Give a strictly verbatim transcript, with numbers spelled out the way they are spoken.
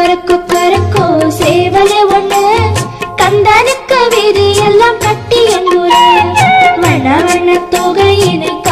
கொக்கரக்கோ கரக்கோ சேவலே ஒண்ணு கந்தனுக்கு வீதி எல்லாம் கட்டி அங்குற வண்ண வண்ண தொகையினை